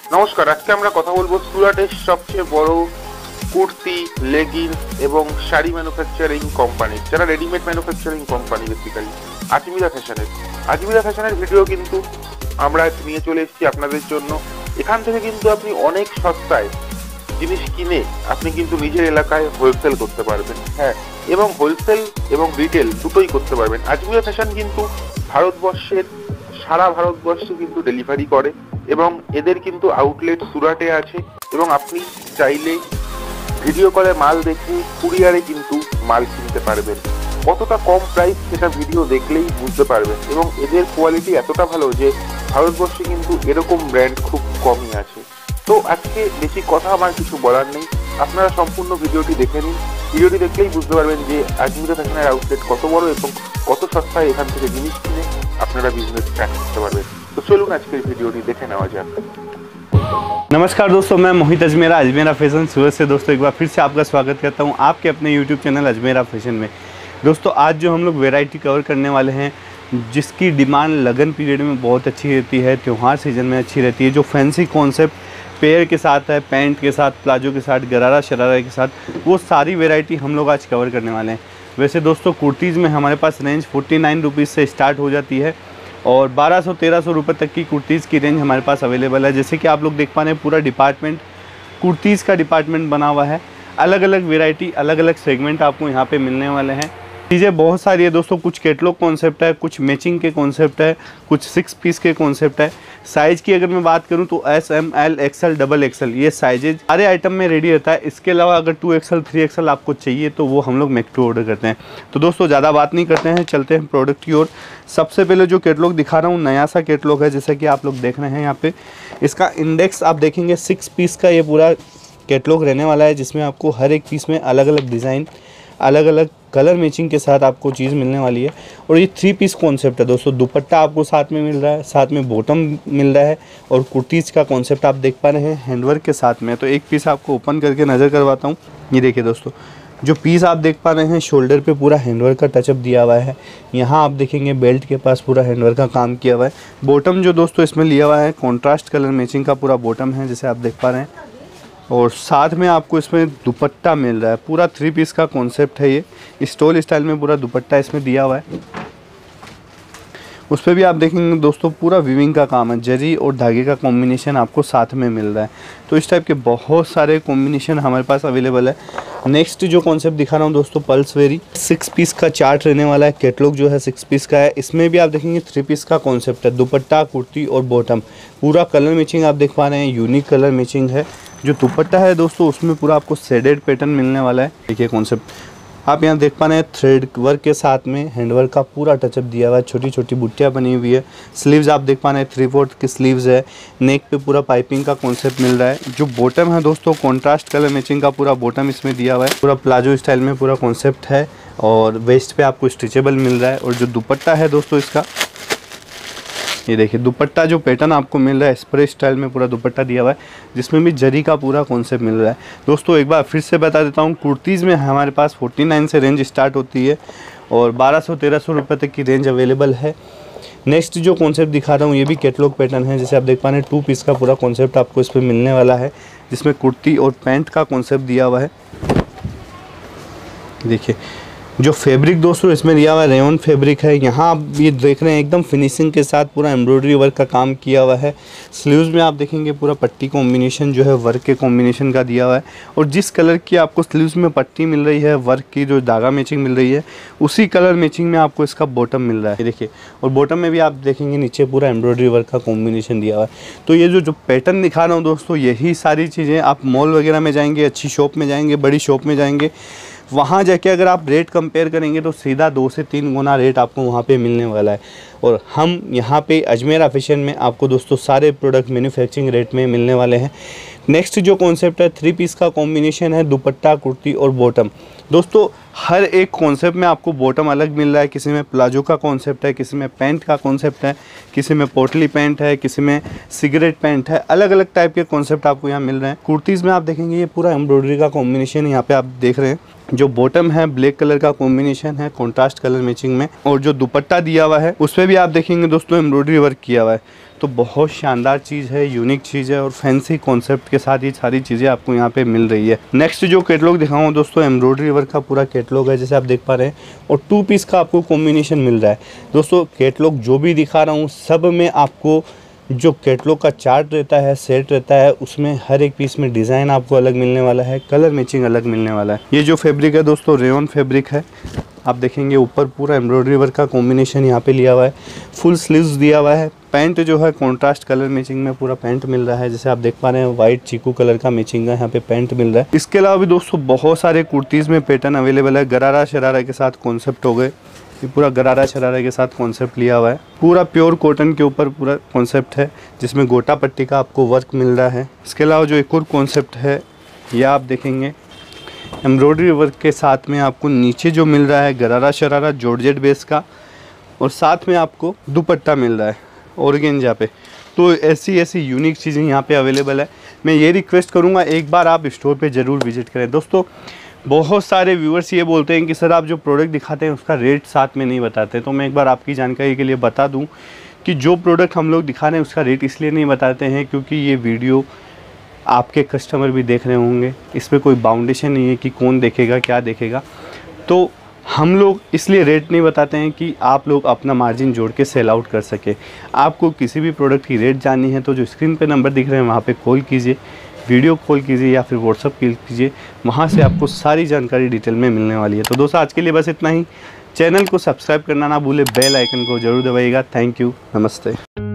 নমস্কার, আজকে আমরা কথা বলবো সুরাটের সবচেয়ে বড় কুর্তি, লেগিংস এবং শাড়ি ম্যানুফ্যাকচারিং কোম্পানি, যারা readymade manufacturing company basically Ajmera ফ্যাশনের। আজমিরা ফ্যাশনের ভিডিও কিন্তু আমরা নিয়ে চলে এসেছি আপনাদের জন্য। এখান থেকে কিন্তু আপনি অনেক সস্তায় জিনিস কিনে আপনি কিন্তু নিজের এলাকায় হোলসেল করতে পারবেন। হ্যাঁ, এবং হোলসেল এবং রিটেল দুটোই করতে পারবেন। আজমিরা ফ্যাশন কিন্তু সারা ভারতবর্ষে কিন্তু ডেলিভারি করে এবং এদের কিন্তু আউটলেট সুরাটে আছে এবং আপনি চাইলে ভিডিও কলে মাল দেখে কুরিয়ারে কিন্তু মাল কিনতে পারবেন। কতটা কম প্রাইস সেটা ভিডিও দেখলেই বুঝতে পারবেন এবং এদের কোয়ালিটি এতটা ভালো যে ভারতবর্ষে কিন্তু এরকম ব্র্যান্ড খুব কমই আছে। তো আজকে বেশি কথা আমার কিছু বলার নেই, আপনারা সম্পূর্ণ ভিডিওটি দেখে নিন। ভিডিওটি দেখলেই বুঝতে পারবেন যে আজমিরা ফ্যাশনের আউটলেট কত বড় এবং কত সস্তায় এখান থেকে জিনিস কিনে আপনারা बिजनेस स्टार्ट करते पारবেন। तो चलুন আজকের ভিডিওটি দেখে নেওয়া যাক। नमस्कार दोस्तों, मैं मोहित अजमेरा फैशन सूरत से। दोस्तों एक बार फिर से आपका स्वागत करता हूं आपके अपने यूट्यूब चैनल अजमेरा फैशन में। दोस्तों आज जो हम लोग वैरायटी कवर करने वाले हैं जिसकी डिमांड लगन पीरियड में बहुत अच्छी रहती है, त्यौहार सीजन में अच्छी रहती है, जो फैंसी कॉन्सेप्ट पेयर के साथ है, पैंट के साथ, प्लाजो के साथ, गरारा शरारा के साथ, वो सारी वैरायटी हम लोग आज कवर करने वाले हैं। वैसे दोस्तों कुर्तीज़ में हमारे पास रेंज 49 रुपीज़ से स्टार्ट हो जाती है और 1200-1300 रुपये तक की कुर्तीज़ की रेंज हमारे पास अवेलेबल है। जैसे कि आप लोग देख पा रहे हैं पूरा डिपार्टमेंट कुर्तीज़ का डिपार्टमेंट बना हुआ है। अलग अलग वैरायटी, अलग अलग सेगमेंट आपको यहाँ पे मिलने वाले हैं। चीज़ें बहुत सारी है दोस्तों, कुछ कैटलॉग कॉन्सेप्ट है, कुछ मैचिंग के कॉन्सेप्ट है, कुछ 6 पीस के कॉन्सेप्ट है। साइज़ की अगर मैं बात करूं तो S, M, L, XL, XXL ये साइजेज सारे आइटम में रेडी रहता है। इसके अलावा अगर 2XL, 3XL आपको चाहिए तो वो हम लोग मेक टू ऑर्डर करते हैं। तो दोस्तों ज़्यादा बात नहीं करते हैं, चलते हैं प्रोडक्ट की ओर। सबसे पहले जो कैटलॉग दिखा रहा हूँ नया सा कैटलॉग है, जैसा कि आप लोग देख रहे हैं यहाँ पे। इसका इंडेक्स आप देखेंगे 6 पीस का ये पूरा कैटलॉग रहने वाला है, जिसमें आपको हर एक पीस में अलग अलग डिज़ाइन, अलग अलग कलर मैचिंग के साथ आपको चीज़ मिलने वाली है। और ये 3 पीस कॉन्सेप्ट है दोस्तों। दुपट्टा आपको साथ में मिल रहा है, साथ में बॉटम मिल रहा है और कुर्तीज़ का कॉन्सेप्ट आप देख पा रहे हैं हैंडवर्क के साथ में। तो एक पीस आपको ओपन करके नज़र करवाता हूँ। ये देखिए दोस्तों, जो पीस आप देख पा रहे हैं शोल्डर पे पूरा हैंडवर्क का टचअप दिया हुआ है। यहाँ आप देखेंगे बेल्ट के पास पूरा हैंडवर्क का काम किया हुआ है। बॉटम जो दोस्तों इसमें लिया हुआ है कॉन्ट्रास्ट कलर मैचिंग का पूरा बॉटम है, जैसे आप देख पा रहे हैं। और साथ में आपको इसमें दुपट्टा मिल रहा है। पूरा 3 पीस का कॉन्सेप्ट है ये। स्टोल स्टाइल में पूरा दुपट्टा इसमें दिया हुआ है। उस पर भी आप देखेंगे दोस्तों पूरा वीविंग का काम है, जरी और धागे का कॉम्बिनेशन आपको साथ में मिल रहा है। तो इस टाइप के बहुत सारे कॉम्बिनेशन हमारे पास अवेलेबल है। नेक्स्ट जो कॉन्सेप्ट दिखा रहा हूँ दोस्तों पल्स वेरी 6 पीस का चार्ट रहने वाला है। कैटलॉग जो है 6 पीस का है। इसमें भी आप देखेंगे 3 पीस का कॉन्सेप्ट है। दुपट्टा, कुर्ती और बॉटम पूरा कलर मैचिंग आप देख पा रहे हैं, यूनिक कलर मैचिंग है। जो दुपट्टा है दोस्तों उसमें पूरा आपको शेडेड पैटर्न मिलने वाला है। देखिए कॉन्सेप्ट आप यहाँ देख पा रहे हैं, थ्रेड वर्क के साथ में हैंडवर्क का पूरा टचअप दिया हुआ है। छोटी छोटी बुट्टियाँ बनी हुई है। स्लीव्स आप देख पा रहे हैं 3/4 की स्लीव्स है। नेक पे पूरा पाइपिंग का कॉन्सेप्ट मिल रहा है। जो बॉटम है दोस्तों कॉन्ट्रास्ट कलर मैचिंग का पूरा बॉटम इसमें दिया हुआ है। पूरा प्लाजो स्टाइल में पूरा कॉन्सेप्ट है और वेस्ट पे आपको स्ट्रेचेबल मिल रहा है। और जो दुपट्टा है दोस्तों इसका ये देखिए, दुपट्टा जो पैटर्न आपको मिल रहा है स्प्रे स्टाइल में पूरा दुपट्टा दिया हुआ है, जिसमें भी जरी का पूरा कॉन्सेप्ट मिल रहा है। दोस्तों एक बार फिर से बता देता हूँ, कुर्तीज़ में हमारे पास 49 से रेंज स्टार्ट होती है और 1200-1300 रुपये तक की रेंज अवेलेबल है। नेक्स्ट जो कॉन्सेप्ट दिखा रहा हूँ ये भी कैटलॉग पैटर्न है, जैसे आप देख पा रहे हैं 2 पीस का पूरा कॉन्सेप्ट आपको इस पर मिलने वाला है, जिसमें कुर्ती और पैंट का कॉन्सेप्ट दिया हुआ है। देखिए जो फैब्रिक दोस्तों इसमें दिया हुआ है रेयन फैब्रिक है। यहाँ आप ये देख रहे हैं एकदम फिनिशिंग के साथ पूरा एम्ब्रॉयडरी वर्क का काम किया हुआ है। स्लीव्स में आप देखेंगे पूरा पट्टी कॉम्बिनेशन जो है वर्क के कॉम्बिनेशन का दिया हुआ है। और जिस कलर की आपको स्लीव्स में पट्टी मिल रही है, वर्क की जो धागा मैचिंग मिल रही है, उसी कलर मैचिंग में आपको इसका बॉटम मिल रहा है। देखिए, और बॉटम में भी आप देखेंगे नीचे पूरा एम्ब्रॉयडरी वर्क का कॉम्बिनेशन दिया हुआ है। तो ये जो पैटर्न दिखा रहा हूँ दोस्तों, यही सारी चीज़ें आप मॉल वगैरह में जाएंगे, अच्छी शॉप में जाएंगे, बड़ी शॉप में जाएंगे, वहाँ जाके अगर आप रेट कंपेयर करेंगे तो सीधा 2 से 3 गुना रेट आपको वहाँ पे मिलने वाला है। और हम यहाँ पे अजमेरा फैशन में आपको दोस्तों सारे प्रोडक्ट मैन्युफैक्चरिंग रेट में मिलने वाले हैं। नेक्स्ट जो कॉन्सेप्ट है 3 पीस का कॉम्बिनेशन है, दुपट्टा, कुर्ती और बॉटम। दोस्तों हर एक कॉन्सेप्ट में आपको बॉटम अलग मिल रहा है। किसी में प्लाजो का कॉन्सेप्ट है, किसी में पैंट का कॉन्सेप्ट है, किसी में पोटली पैंट है, किसी में सिगरेट पैंट है। अलग अलग टाइप के कॉन्सेप्ट आपको यहाँ मिल रहे हैं। कुर्तीज़ में आप देखेंगे ये पूरा एम्ब्रॉयडरी का कॉम्बिनेशन यहाँ पे आप देख रहे हैं। जो बॉटम है ब्लैक कलर का कॉम्बिनेशन है कॉन्ट्रास्ट कलर मैचिंग में, और जो दुपट्टा दिया हुआ है उस पर भी आप देखेंगे दोस्तों एम्ब्रॉयडरी वर्क किया हुआ है। तो बहुत शानदार चीज़ है, यूनिक चीज़ है और फैंसी कॉन्सेप्ट के साथ ये सारी चीज़ें आपको यहाँ पे मिल रही है। नेक्स्ट जो कैटलॉग दिखाऊँ दोस्तों, एम्ब्रॉयडरी वर्क का पूरा कैटलॉग है जैसे आप देख पा रहे हैं, और 2 पीस का आपको कॉम्बिनेशन मिल रहा है। दोस्तों कैटलॉग जो भी दिखा रहा हूँ सब में आपको जो कैटलॉग का चार्ट रहता है, सेट रहता है, उसमें हर एक पीस में डिज़ाइन आपको अलग मिलने वाला है, कलर मैचिंग अलग मिलने वाला है। ये जो फैब्रिक है दोस्तों रेयॉन फैब्रिक है, आप देखेंगे ऊपर पूरा एम्ब्रॉयडरी वर्क का कॉम्बिनेशन यहाँ पे लिया हुआ है, फुल स्लीव्स दिया हुआ है। पैंट जो है कॉन्ट्रास्ट कलर मैचिंग में पूरा पैंट मिल रहा है, जैसे आप देख पा रहे हैं वाइट चीकू कलर का मैचिंग का यहाँ पे पैंट मिल रहा है। इसके अलावा भी दोस्तों बहुत सारे कुर्तीज़ में पैटर्न अवेलेबल है, गरारा शरारा के साथ कॉन्सेप्ट हो गए, ये पूरा गरारा शरारा के साथ कॉन्सेप्ट लिया हुआ है, पूरा प्योर कॉटन के ऊपर पूरा कॉन्सेप्ट है जिसमें गोटा पट्टी का आपको वर्क मिल रहा है। इसके अलावा जो एक और कॉन्सेप्ट है यह आप देखेंगे एम्ब्रॉयडरी वर्क के साथ में आपको नीचे जो मिल रहा है गरारा शरारा जॉर्जेट बेस का, और साथ में आपको दुपट्टा मिल रहा है ऑर्गेन्जा पे। तो ऐसी यूनिक चीज़ें यहाँ पे अवेलेबल है। मैं ये रिक्वेस्ट करूँगा एक बार आप स्टोर पे ज़रूर विजिट करें। दोस्तों बहुत सारे व्यूअर्स ये बोलते हैं कि सर आप जो प्रोडक्ट दिखाते हैं उसका रेट साथ में नहीं बताते, तो मैं एक बार आपकी जानकारी के लिए बता दूं कि जो प्रोडक्ट हम लोग दिखा रहे हैं उसका रेट इसलिए नहीं बताते हैं क्योंकि ये वीडियो आपके कस्टमर भी देख रहे होंगे, इस पर कोई बाउंडेशन नहीं है कि कौन देखेगा क्या देखेगा, तो हम लोग इसलिए रेट नहीं बताते हैं कि आप लोग अपना मार्जिन जोड़ के सेल आउट कर सके। आपको किसी भी प्रोडक्ट की रेट जाननी है तो जो स्क्रीन पे नंबर दिख रहे हैं वहाँ पे कॉल कीजिए, वीडियो कॉल कीजिए या फिर व्हाट्सअप कीजिए, वहाँ से आपको सारी जानकारी डिटेल में मिलने वाली है। तो दोस्तों आज के लिए बस इतना ही। चैनल को सब्सक्राइब करना ना भूले, बेल आइकन को जरूर दबाइएगा। थैंक यू, नमस्ते।